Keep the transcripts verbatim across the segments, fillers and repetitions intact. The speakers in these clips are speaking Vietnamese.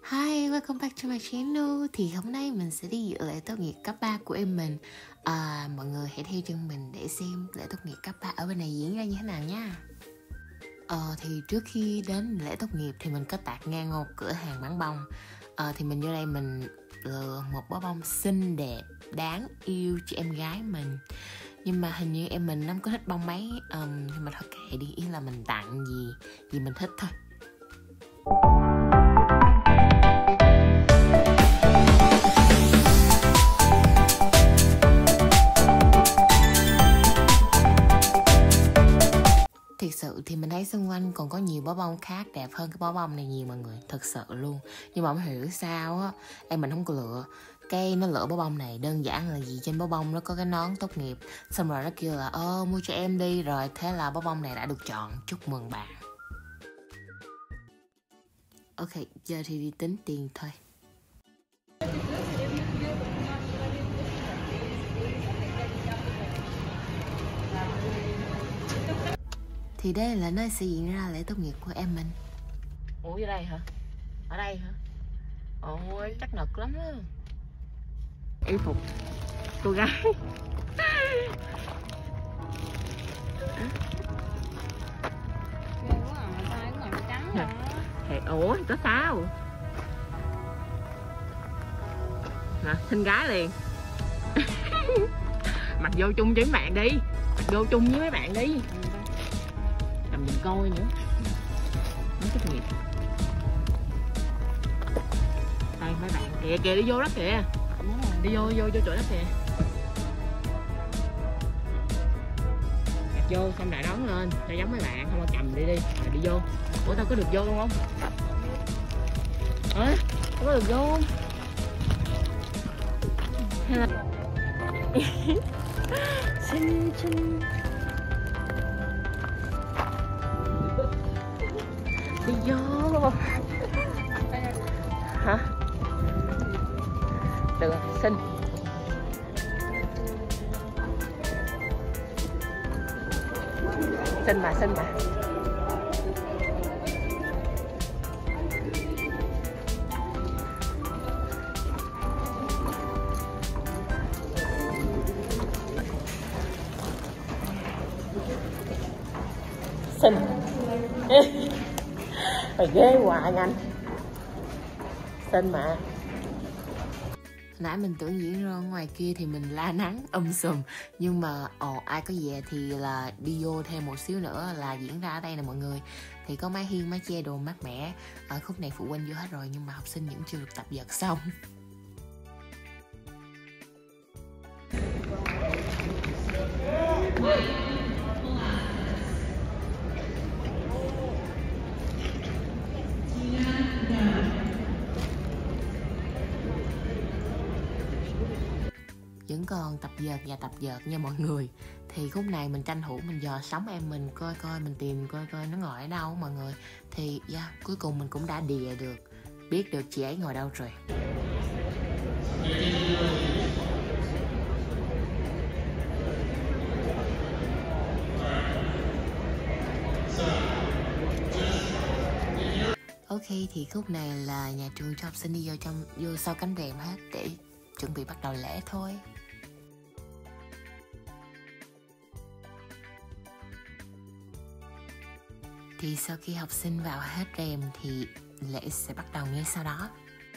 Hi, welcome back to my channel. Thì hôm nay mình sẽ đi dự lễ tốt nghiệp cấp ba của em mình. à, Mọi người hãy theo chân mình để xem lễ tốt nghiệp cấp ba ở bên này diễn ra như thế nào nha. Ờ, thì trước khi đến lễ tốt nghiệp thì mình có tạt ngang một cửa hàng bán bông. ờ, Thì mình vô đây mình lựa một bó bông xinh đẹp, đáng yêu cho em gái mình. Nhưng mà hình như em mình không có thích bông mấy. um, Nhưng mà thôi kệ đi, ý là mình tặng gì gì mình thích thôi. Thiệt sự thì mình thấy xung quanh còn có nhiều bó bông khác đẹp hơn cái bó bông này nhiều mọi người, thật sự luôn. Nhưng mà không hiểu sao á, em mình không có lựa. Cái nó lựa bó bông này đơn giản là gì, trên bó bông nó có cái nón tốt nghiệp. Xong rồi nó kêu là ơ mua cho em đi. Rồi thế là bó bông này đã được chọn, chúc mừng bạn. Ok, giờ thì đi tính tiền thôi. Thì đây là nơi sẽ diễn ra lễ tốt nghiệp của em mình. Ủa ở đây hả? Ở đây hả? Ôi chắc nực lắm á. Y phục cô gái. Thì, ủa có sao? Nè, xinh gái liền. Mặc vô chung với bạn đi. Mặc vô chung với mấy bạn đi. Cầm mình coi nữa. Nó tốt nghiệp. Đây mấy bạn kìa kìa đi vô đó kìa. Đi vô vô vô chỗ đó kìa. Đặt vô xong lại đón lên cho giống mấy bạn, không có cầm đi đi. Rồi đi vô. Ủa tao có được vô luôn không? Ơi, tao có được vô không? Hay là xinh xinh. Đi vô. Hả? Được rồi, xinh. Xinh mà, xinh mà. Xinh. Mày ghê hoài anh. Xinh mà. Nãy mình tưởng diễn ra ngoài kia thì mình la nắng um sùm. Nhưng mà ồ, ai có về thì là đi vô thêm một xíu nữa là diễn ra ở đây nè mọi người. Thì có mái hiên, mái che đồ mát mẻ. Ở khúc này phụ huynh vô hết rồi nhưng mà học sinh vẫn chưa được tập dượt xong. Vẫn còn tập dượt và tập dượt nha mọi người. Thì khúc này mình tranh thủ mình dò sống em mình coi coi, mình tìm coi coi nó ngồi ở đâu mọi người. Thì yeah, cuối cùng mình cũng đã đìa được, biết được chị ấy ngồi đâu rồi. Ok, thì khúc này là nhà trường cho học sinh đi vô trong vô sau cánh rèm hết để chuẩn bị bắt đầu lễ thôi. Thì sau khi học sinh vào hết rèm thì lễ sẽ bắt đầu ngay sau đó.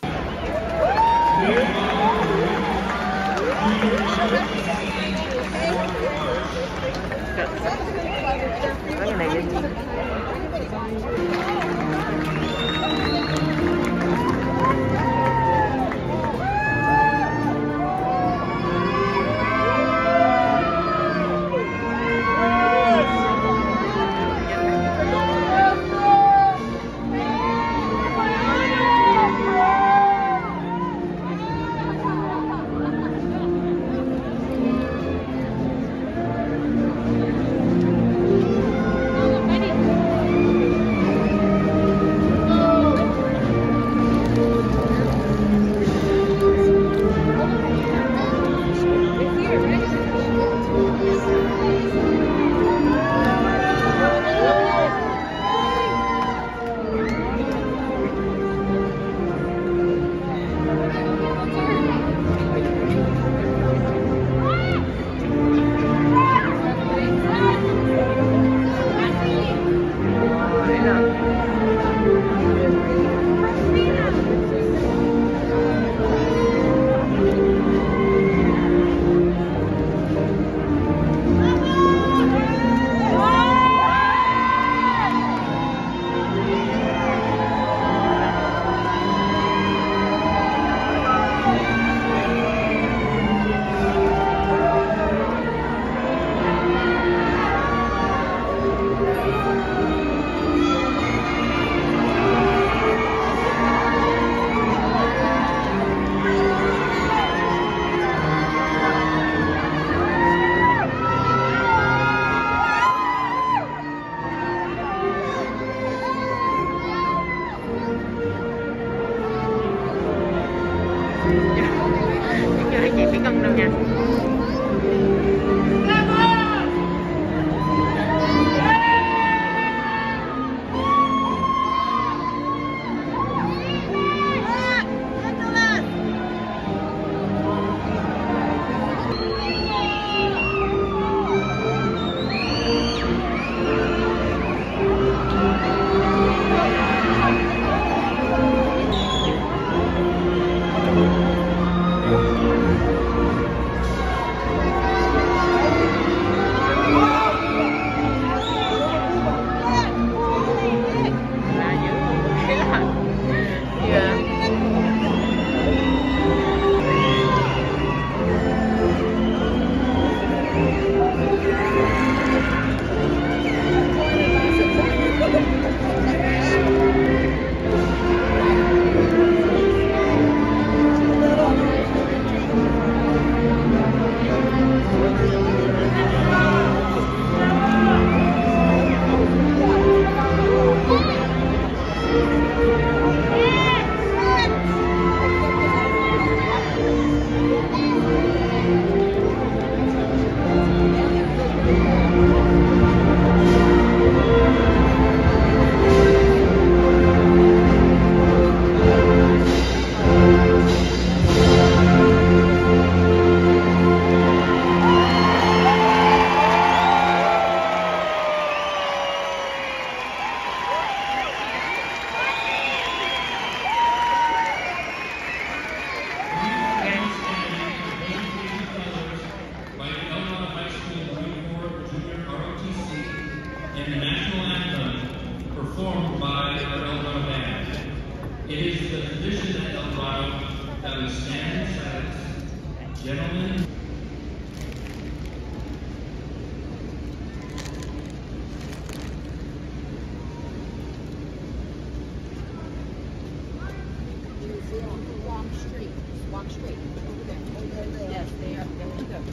Có cái này gì? Chưa thấy chị phải cân đâu nha. And the national anthem performed by our El Dorado band. It is the tradition at El Dorado that we stand in silence, gentlemen. Walk straight. Walk straight. Over there. Over there. Yes, there. There we go.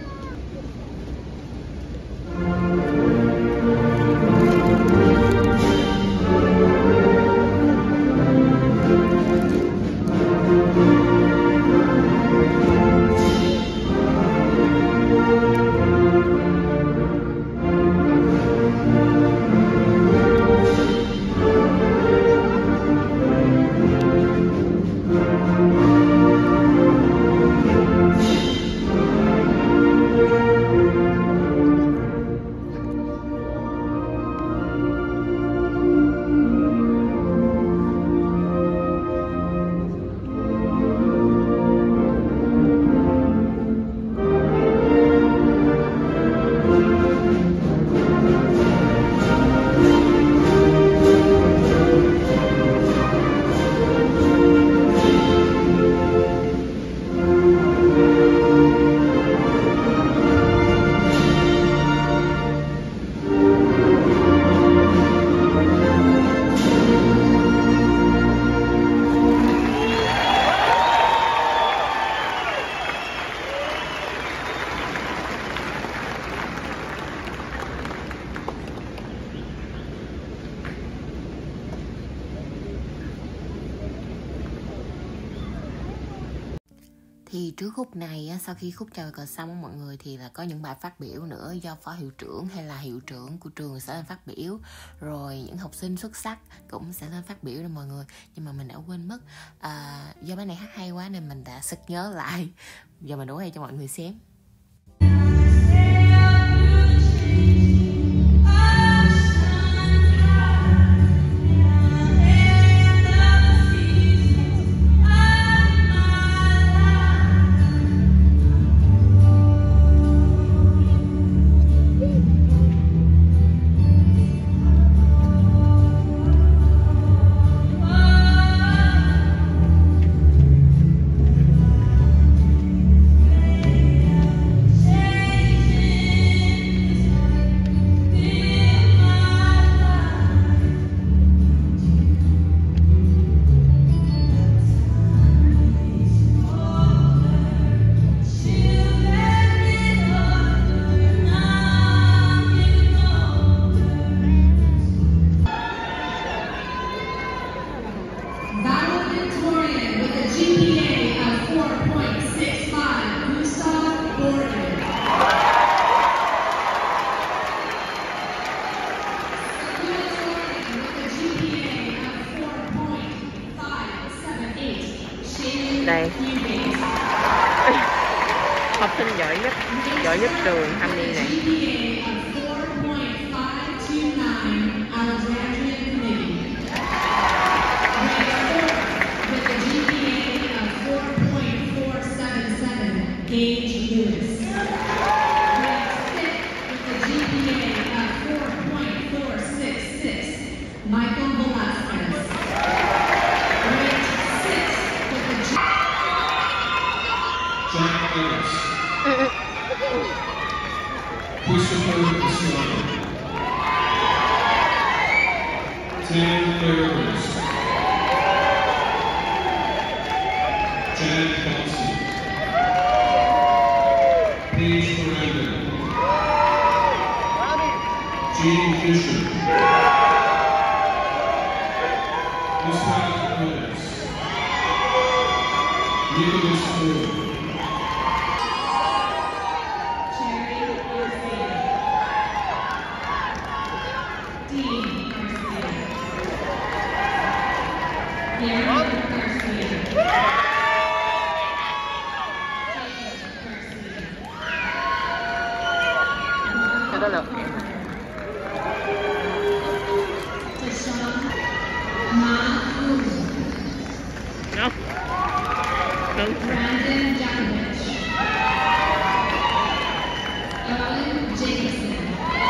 Thì trước khúc này sau khi khúc chào cờ xong mọi người thì là có những bài phát biểu nữa do phó hiệu trưởng hay là hiệu trưởng của trường sẽ lên phát biểu, rồi những học sinh xuất sắc cũng sẽ lên phát biểu nè mọi người. Nhưng mà mình đã quên mất, à, do bài này hát hay quá nên mình đã sực nhớ lại. Giờ mình đố đây cho mọi người xem. Valedictorian with a G P A of point six five, Gustav Gordon. Đây học sinh giỏi nhất giỏi nhất trường thanh niên này. Gage Lewis. With the G P A of four point four six six, Michael Velasquez. Grade six with the G Jack Ellis. Christopher Estrada. Sam Fairhurst. Janet Kelsey. Paige Miranda. Gene Fisher. Gustav Perez. Nicholas Ford. Cherry Garcia. Dean Garcia. Gary Garcia. Đó là no. No. Brandon Jakovich. Owen Jameson.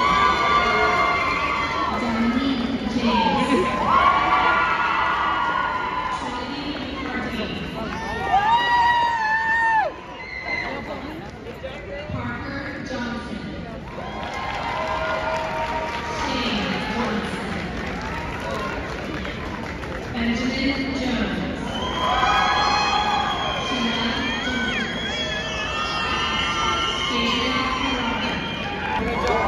Dominique James. Trinity Cardine. Parker Johnson. Shane Johnson. Benjamin Jones. Shannon Jones. Gabriel Carrera.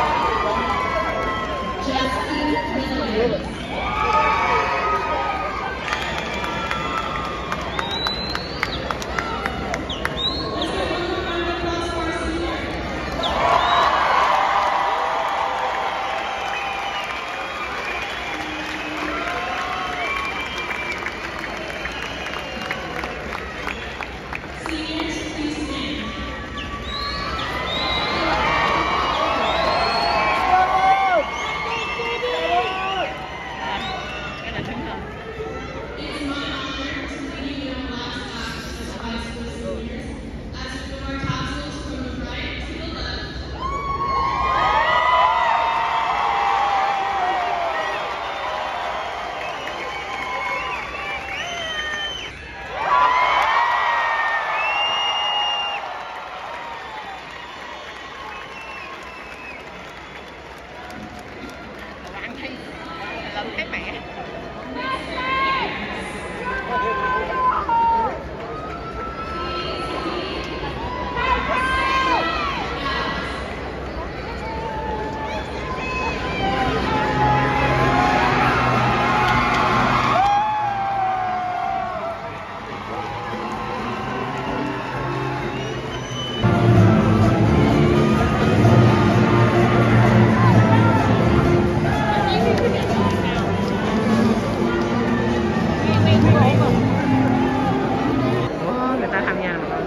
Justin Williams. Seniors, please stand. It's my honor to lead you in the last act as high school seniors. As we go our tassels from the right to the left. ăn thi lần thấy mẹ. Wow, người ta tham gia rồi.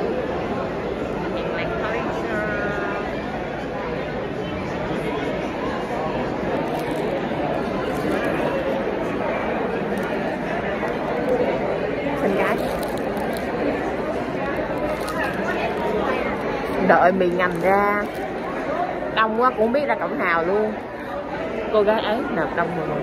Xinh gái. Đợi mì ngành ra. Đông quá cũng không biết ra cổng nào luôn. Cô gái ấy nào đông rồi.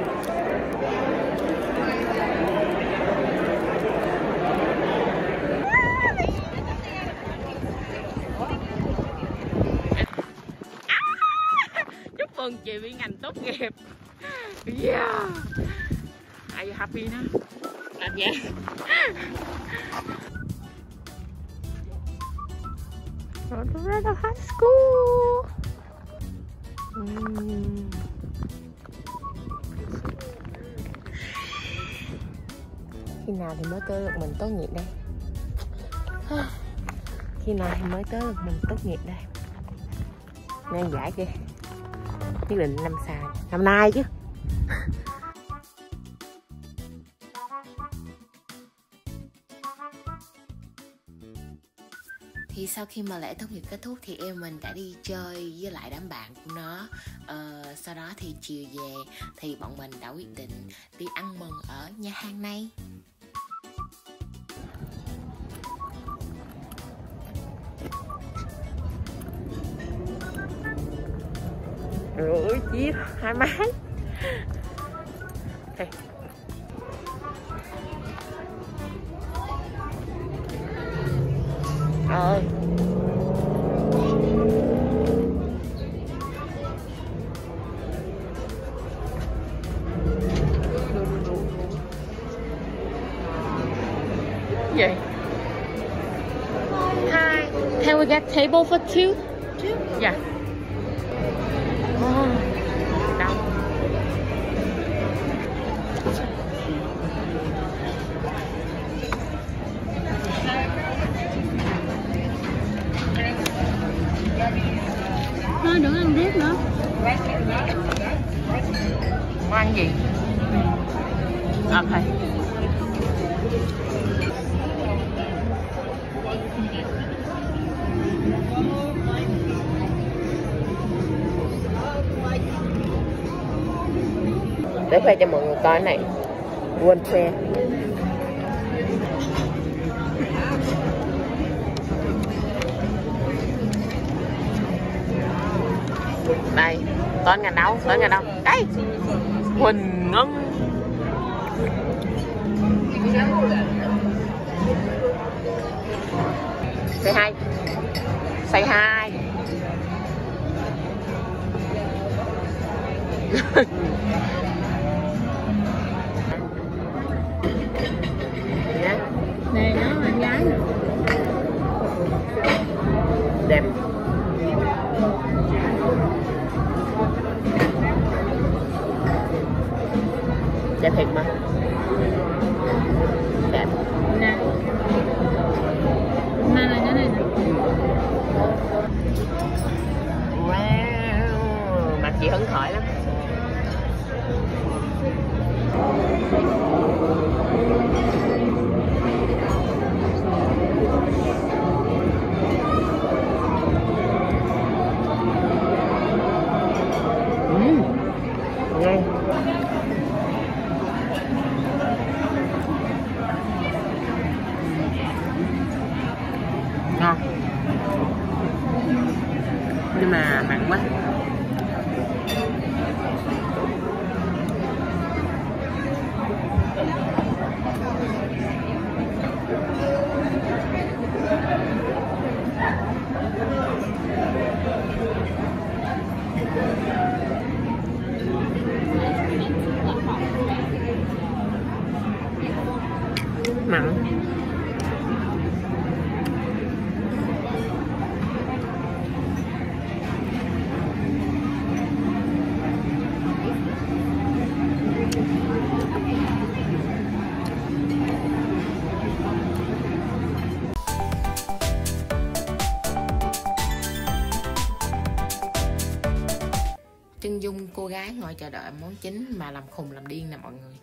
Chúc mừng chị Mỹ Ngành tốt nghiệp. Yeah. Are you happy now? Not yet. Colorado High School. Mm. Khi nào thì mới tới được mình tốt nghiệp đây? Khi nào thì mới tới được mình tốt nghiệp đây. Ngang giải kìa. Nhất định năm sau, năm nay chứ. Thì sau khi mà lễ tốt nghiệp kết thúc thì em mình đã đi chơi với lại đám bạn của nó. ờ, Sau đó thì chiều về thì bọn mình đã quyết định đi ăn mừng ở nhà hàng này. Rửa chiếc hai má. Đây. Ờ. Gì? Hi, can we get table for two? Two? Yeah. Oh, đâu? Thôi đừng ăn riết nữa. Muốn ăn gì? Ok. Để khoe cho mọi người coi cái này. Quên khoe. Đây, tên ngành đâu? Tên ngành đâu? Đây. Huỳnh Ngân. Say hi. Say hi. Nè nó bạn gái nè. Đẹp. Đẹp thiệt mà. Đẹp. Nè. Nè là cái này nè. Wow, mặt chị hứng khởi lắm. Uhm, ngon. Ngon. Nhưng mà mặn quá. Mặn. Chân dung cô gái ngồi chờ đợi món chính mà làm khùng làm điên nè mọi người.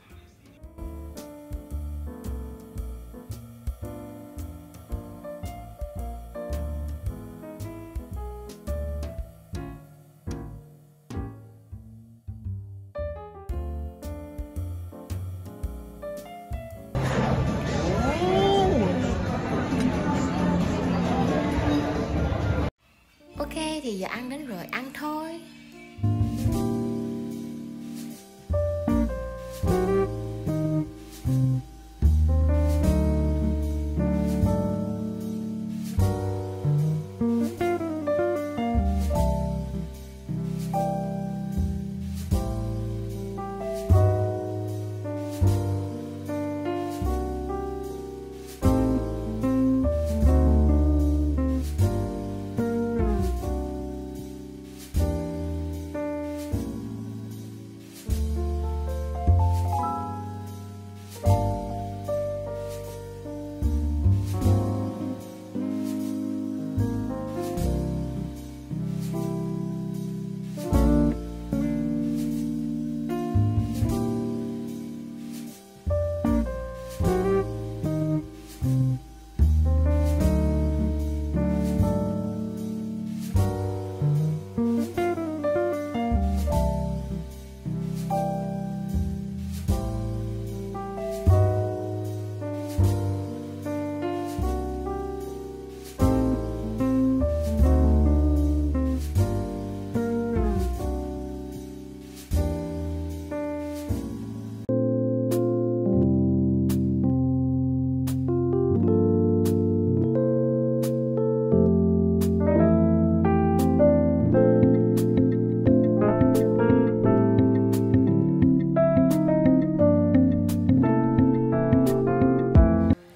Ok thì giờ ăn đến rồi, ăn thôi.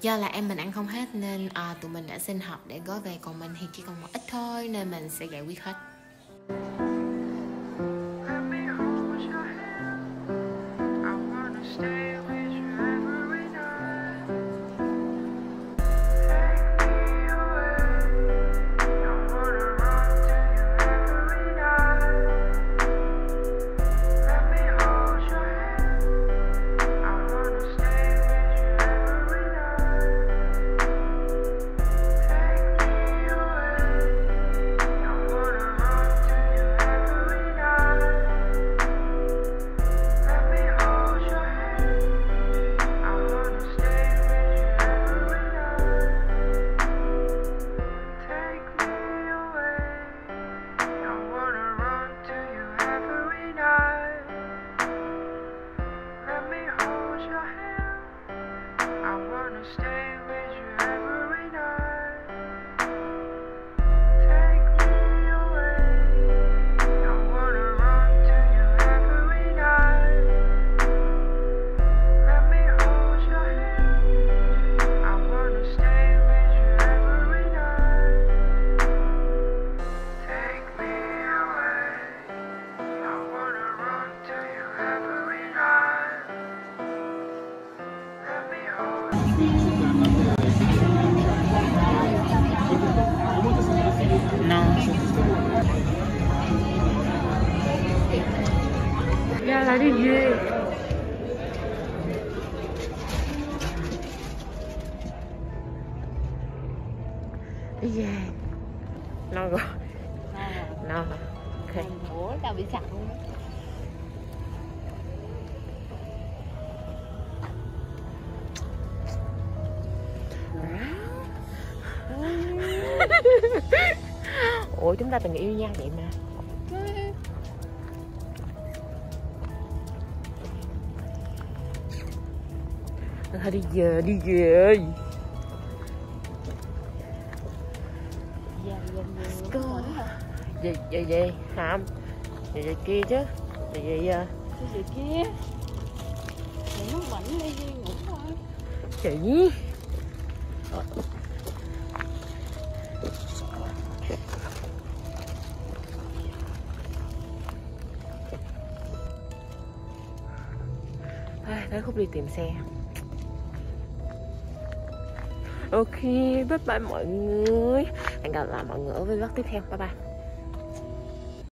Do là em mình ăn không hết nên à, tụi mình đã xin học để gói về, còn mình thì chỉ còn một ít thôi nên mình sẽ giải quyết hết. Ra là đi về. Đi về. No rồi. No. Ok. Ủa tao bị sặc luôn. Ủa chúng ta từng yêu nhau vậy mà. Thôi đi về, đi về. Let's go. Về, về, về, không. Về, về kia chứ. Về, về, về. Về kia. Để nó vẫn đi ngủ thôi. Chị. Tới Khúc đi tìm xe. Ok, bye bye mọi người. Hẹn gặp lại mọi người ở vlog tiếp theo. Bye bye.